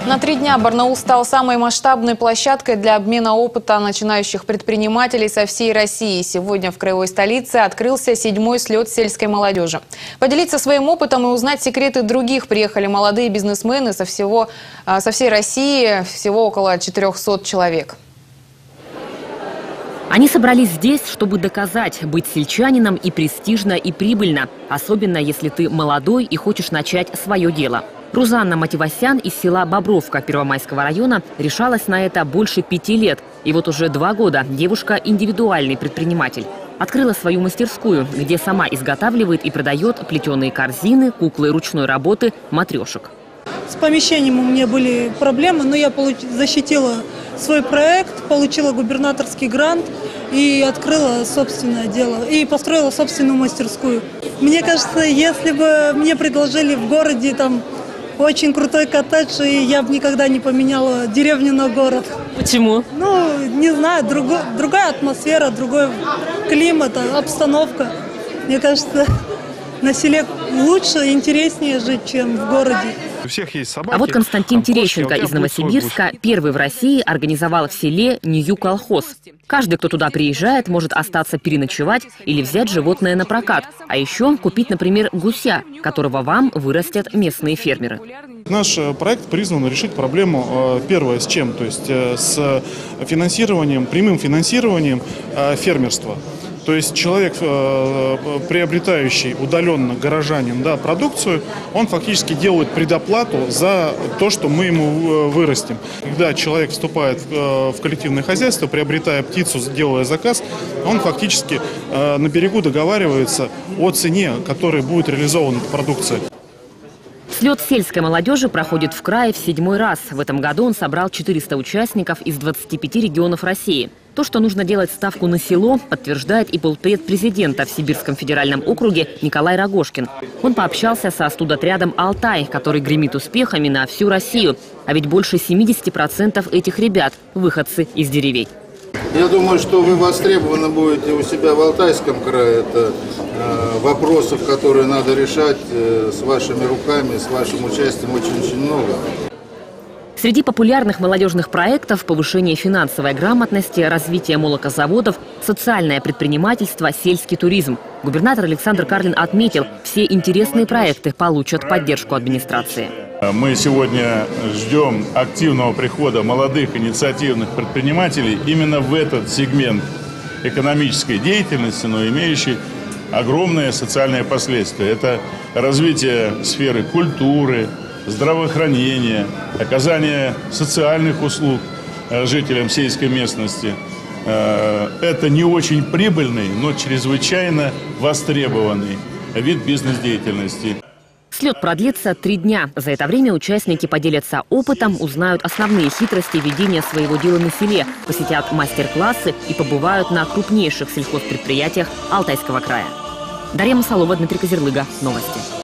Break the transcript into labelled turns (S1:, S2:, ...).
S1: На 3 дня Барнаул стал самой масштабной площадкой для обмена опыта начинающих предпринимателей со всей России. Сегодня в краевой столице открылся 7-й слет сельской молодежи. Поделиться своим опытом и узнать секреты других приехали молодые бизнесмены со всей России, всего около 400 человек.
S2: Они собрались здесь, чтобы доказать, быть сельчанином и престижно, и прибыльно. Особенно, если ты молодой и хочешь начать свое дело. Рузанна Мативасян из села Бобровка Первомайского района решалась на это больше 5 лет. И вот уже 2 года девушка индивидуальный предприниматель. Открыла свою мастерскую, где сама изготавливает и продает плетеные корзины, куклы ручной работы, матрешек.
S3: С помещением у меня были проблемы, но я защитила свой проект, получила губернаторский грант и открыла собственное дело. И построила собственную мастерскую. Мне кажется, если бы мне предложили в городе там очень крутой коттедж, и я бы никогда не поменяла деревню на город.
S2: Почему?
S3: Ну, не знаю, другая атмосфера, другой климат, обстановка. Мне кажется, на селе лучше и интереснее жить, чем в городе.
S4: У всех есть собаки.
S2: А вот Константин Терещенко из Новосибирска первый в России организовал в селе НИЮ-колхоз. Каждый, кто туда приезжает, может остаться переночевать или взять животное на прокат. А еще купить, например, гуся, которого вам вырастят местные фермеры.
S4: Наш проект призван решить проблему, первое, с чем? То есть с финансированием, прямым финансированием фермерства. То есть человек, приобретающий удаленно, горожанин, да, продукцию, он фактически делает предоплату за то, что мы ему вырастим. Когда человек вступает в коллективное хозяйство, приобретая птицу, делая заказ, он фактически на берегу договаривается о цене, которой будет реализована продукция.
S2: Слет сельской молодежи проходит в крае в 7-й раз. В этом году он собрал 400 участников из 25 регионов России. То, что нужно делать ставку на село, подтверждает и полпред президента в Сибирском федеральном округе Николай Рогошкин. Он пообщался со студотрядом «Алтай», который гремит успехами на всю Россию. А ведь больше 70% этих ребят – выходцы из деревень.
S5: Я думаю, что вы востребованы будете у себя в Алтайском крае. Это вопросов, которые надо решать с вашими руками, с вашим участием очень-очень много.
S2: Среди популярных молодежных проектов – повышение финансовой грамотности, развитие молокозаводов, социальное предпринимательство, сельский туризм. Губернатор Александр Карлин отметил, все интересные проекты получат поддержку администрации.
S6: Мы сегодня ждем активного прихода молодых инициативных предпринимателей именно в этот сегмент экономической деятельности, но имеющий огромные социальные последствия. Это развитие сферы культуры, здравоохранения, оказание социальных услуг жителям сельской местности. Это не очень прибыльный, но чрезвычайно востребованный вид бизнес-деятельности.
S2: Слет продлится 3 дня. За это время участники поделятся опытом, узнают основные хитрости ведения своего дела на селе, посетят мастер-классы и побывают на крупнейших сельхозпредприятиях Алтайского края. Дарья Масалова, Дмитрий Козерлыга. Новости.